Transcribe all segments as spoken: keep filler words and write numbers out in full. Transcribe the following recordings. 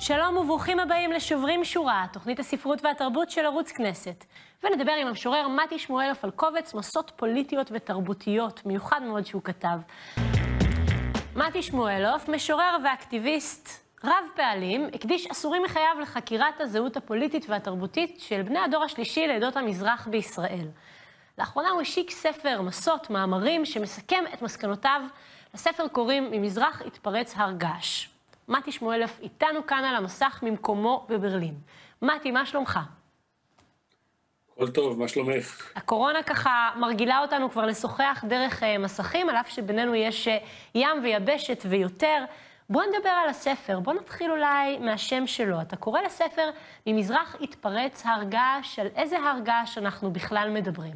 שלום וברוכים הבאים לשוברים שורה, תוכנית הספרות והתרבות של ערוץ כנסת. ונדבר עם המשורר מתי שמואלוף על קובץ מסות פוליטיות ותרבותיות, מיוחד מאוד שהוא כתב. מתי שמואלוף, משורר ואקטיביסט רב פעלים, הקדיש עשורים מחייו לחקירת הזהות הפוליטית והתרבותית של בני הדור השלישי לעדות המזרח בישראל. לאחרונה הוא השיק ספר מסות מאמרים שמסכם את מסקנותיו. לספר קוראים ממזרח התפרץ הר געש. מתי שמואלוף איתנו כאן על המסך ממקומו בברלין. מתי, מה שלומך? כל טוב, מה שלומך? הקורונה ככה מרגילה אותנו כבר לשוחח דרך מסכים, על אף שבינינו יש ים ויבשת ויותר. בוא נדבר על הספר, בוא נתחיל אולי מהשם שלו. אתה קורא לספר ממזרח התפרץ הר געש, על איזה הר געש אנחנו בכלל מדברים?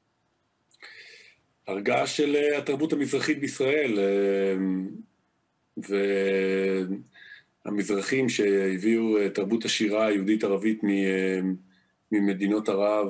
הר געש של התרבות המזרחית בישראל, והמזרחים שהביאו תרבות השירה היהודית-ערבית ממדינות ערב,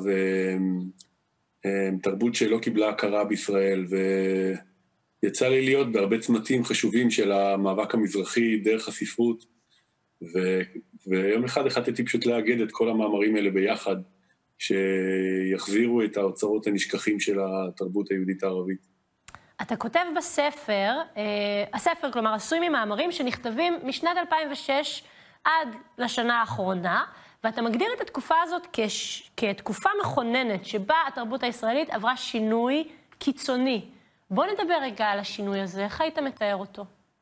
תרבות שלא קיבלה הכרה בישראל, ויצא לי להיות בהרבה צמתים חשובים של המאבק המזרחי דרך הספרות, ויום אחד החלטתי פשוט לאגד את כל המאמרים האלה ביחד, שיחזירו את האוצרות הנשכחים של התרבות היהודית-הערבית. אתה כותב בספר, הספר כלומר עשוי ממאמרים שנכתבים משנת אלפיים ושש עד לשנה האחרונה, ואתה מגדיר את התקופה הזאת כש, כתקופה מכוננת שבה התרבות הישראלית עברה שינוי קיצוני. בוא נדבר רגע על השינוי הזה, איך היית מתאר אותו?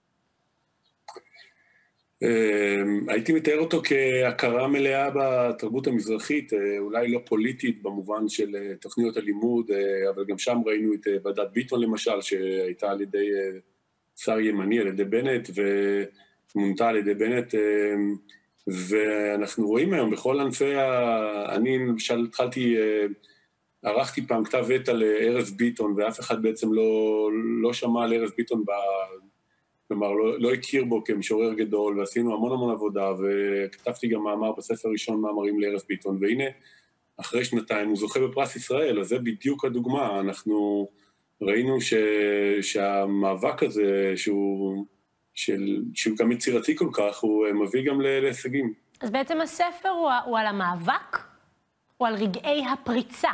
הייתי מתאר אותו כהכרה מלאה בתרבות המזרחית, אולי לא פוליטית במובן של תוכניות הלימוד, אבל גם שם ראינו את ועדת ביטון למשל, שהייתה על ידי שר ימני, על ידי בנט, ומונתה על ידי בנט, ואנחנו רואים היום בכל ענפי, אני למשל התחלתי, ערכתי פעם כתב עת על ארז ביטון, ואף אחד בעצם לא, לא שמע על ארז ביטון ב... כלומר, לא, לא הכיר בו כמשורר גדול, ועשינו המון המון עבודה, וכתבתי גם מאמר בספר ראשון מאמרים לארז ביטון, והנה, אחרי שנתיים הוא זוכה בפרס ישראל, אז זה בדיוק הדוגמה. אנחנו ראינו ש, שהמאבק הזה, שהוא, של, שהוא גם יצירתי כל כך, הוא מביא גם להישגים. אז בעצם הספר הוא, הוא על המאבק, או על רגעי הפריצה?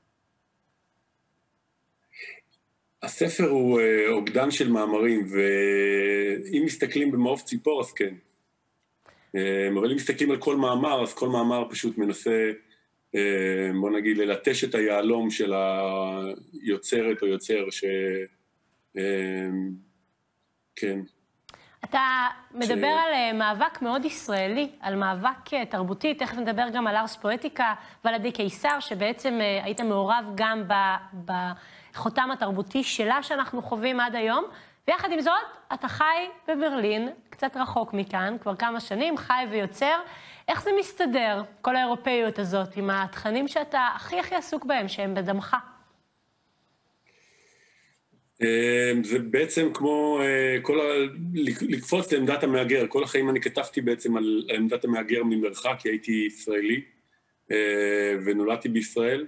הספר הוא אוגדן של מאמרים, ואם מסתכלים במעוף ציפור, אז כן. אבל אם מסתכלים על כל מאמר, אז כל מאמר פשוט מנסה, בוא נגיד, ללטש את היעלום של היוצרת או יוצר, ש... כן. אתה מדבר ש... על מאבק מאוד ישראלי, על מאבק תרבותי, תכף נדבר גם על ארס פואטיקה ועל עדי קיסר, שבעצם היית מעורב גם ב... ב... חותם התרבותי שלה שאנחנו חווים עד היום, ויחד עם זאת, אתה חי בברלין, קצת רחוק מכאן, כבר כמה שנים, חי ויוצר. איך זה מסתדר, כל האירופאיות הזאת, עם התכנים שאתה הכי הכי עסוק בהם, שהם בדמך? זה בעצם כמו כל ה... לקפוץ לעמדת המאגר. כל החיים אני כתבתי בעצם על עמדת המאגר ממרחק, כי הייתי ישראלי, ונולדתי בישראל.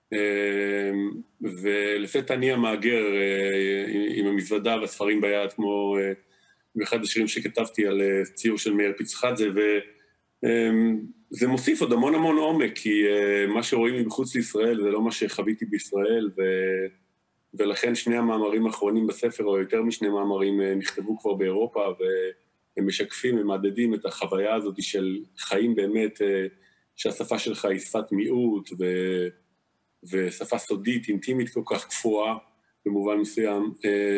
ולפתע אני המאגר עם המזוודה והספרים ביד, כמו באחד השירים שכתבתי על ציור של מאיר פיצחדזה, וזה מוסיף עוד המון המון עומק, כי מה שרואים מבחוץ לישראל זה לא מה שחוויתי בישראל, ולכן שני המאמרים האחרונים בספר, או יותר משני מאמרים, נכתבו כבר באירופה, והם משקפים, הם מעדדים את החוויה הזאת של חיים באמת, שהשפה שלך היא שפת מיעוט, ו... ושפה סודית, אינטימית כל כך קפואה, במובן מסוים.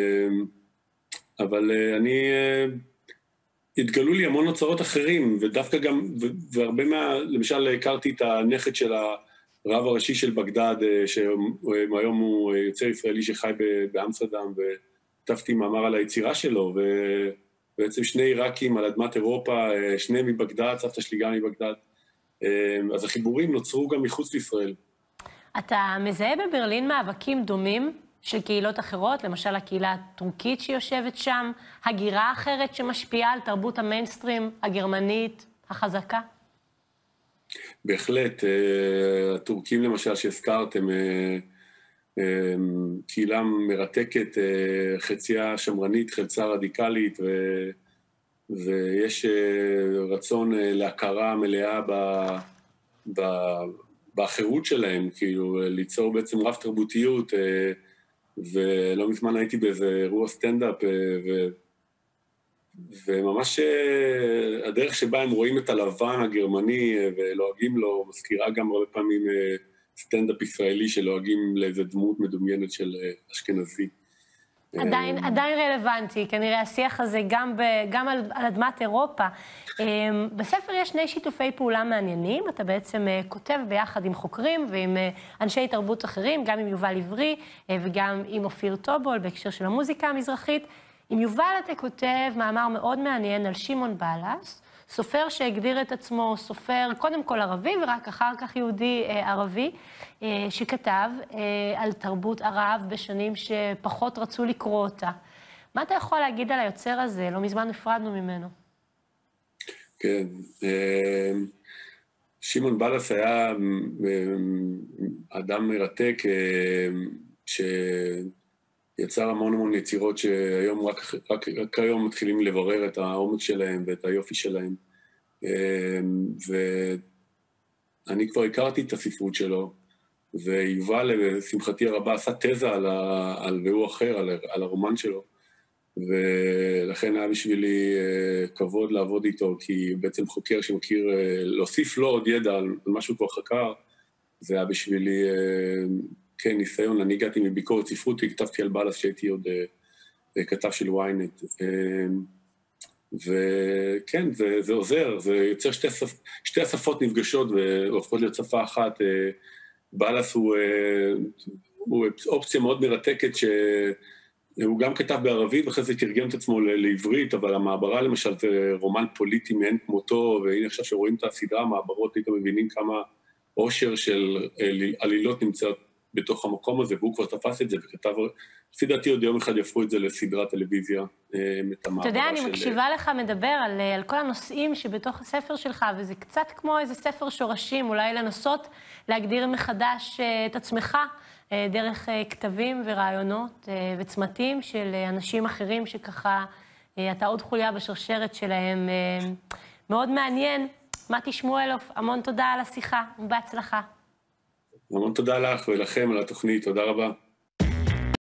אבל אני, התגלו לי המון אוצרות אחרים, ודווקא גם, והרבה מה, למשל, הכרתי את הנכד של הרב הראשי של בגדד, שהיום הוא יוצר ישראלי שחי באמסטרדם, וכתבתי מאמר על היצירה שלו, ובעצם שני עיראקים על אדמת אירופה, שני מבגדד, סבתא שלי גם מבגדד, אז החיבורים נוצרו גם מחוץ לישראל. אתה מזהה בברלין מאבקים דומים של קהילות אחרות, למשל הקהילה הטורקית שיושבת שם, הגירה אחרת שמשפיעה על תרבות המיינסטרים הגרמנית החזקה? בהחלט, הטורקים למשל שהזכרתם, קהילה מרתקת, חציה שמרנית, חלצה רדיקלית, ויש רצון להכרה מלאה ב, ב, באחרות שלהם, כאילו ליצור בעצם רב תרבותיות, ולא מזמן הייתי באיזה אירוע סטנדאפ, ו... וממש הדרך שבה הם רואים את הלבן הגרמני ולועגים לו, מזכירה גם הרבה פעמים סטנדאפ ישראלי שלועגים לאיזו דמות מדומיינת של אשכנזי. עדיין, עדיין רלוונטי, כנראה השיח הזה גם, ב, גם על, על אדמת אירופה. בספר יש שני שיתופי פעולה מעניינים, אתה בעצם כותב ביחד עם חוקרים ועם אנשי תרבות אחרים, גם עם יובל עברי וגם עם אופיר טובול בהקשר של המוזיקה המזרחית. עם יובל אתה כותב מאמר מאוד מעניין על שמעון בלס, סופר שהגדיר את עצמו סופר קודם כל ערבי ורק אחר כך יהודי אה, ערבי, אה, שכתב אה, על תרבות ערב בשנים שפחות רצו לקרוא אותה. מה אתה יכול להגיד על היוצר הזה? לא מזמן נפרדנו ממנו. כן, אה, שמעון בלס היה אה, אדם מרתק אה, ש... יצר המון המון יצירות שהיום רק, רק, רק היום מתחילים לברר את העומק שלהם ואת היופי שלהם. ואני כבר הכרתי את הספרות שלו, ויובל, לשמחתי הרבה, עשה תזה על, ה, על והוא אחר, על, על הרומן שלו, ולכן היה בשבילי כבוד לעבוד איתו, כי בעצם חוקר שמכיר, להוסיף לו עוד ידע על מה שהוא כבר חקר, זה היה בשבילי... כן, ניסיון, אני הגעתי מביקורת ספרות, כתבתי על בלס שהייתי עוד uh, כתב של וויינט. Uh, וכן, זה, זה עוזר, זה יוצר שתי, שפ, שתי השפות נפגשות והופכות להיות שפה אחת. Uh, בלס הוא, uh, הוא אופציה מאוד מרתקת, שהוא גם כתב בערבית, ואחרי זה תרגם את עצמו לעברית, אבל המעברה למשל זה רומן פוליטי מאין כמותו, והנה עכשיו שרואים את הסדרה, המעברות, הייתם מבינים כמה עושר של עלילות נמצאות, בתוך המקום הזה, והוא כבר תפס את זה וכתב, לפי דעתי עוד יום אחד יפרו את זה לסדרת טלוויזיה, את המעברה של... אתה יודע, אני מקשיבה לך מדבר על, על כל הנושאים שבתוך הספר שלך, וזה קצת כמו איזה ספר שורשים, אולי לנסות להגדיר מחדש את עצמך, דרך כתבים ורעיונות וצמתים של אנשים אחרים שככה, אתה עוד חוליה בשרשרת שלהם. מאוד מעניין. מתי שמואלוף, המון תודה על השיחה, ובהצלחה. המון תודה לך ולכם על התוכנית, תודה רבה.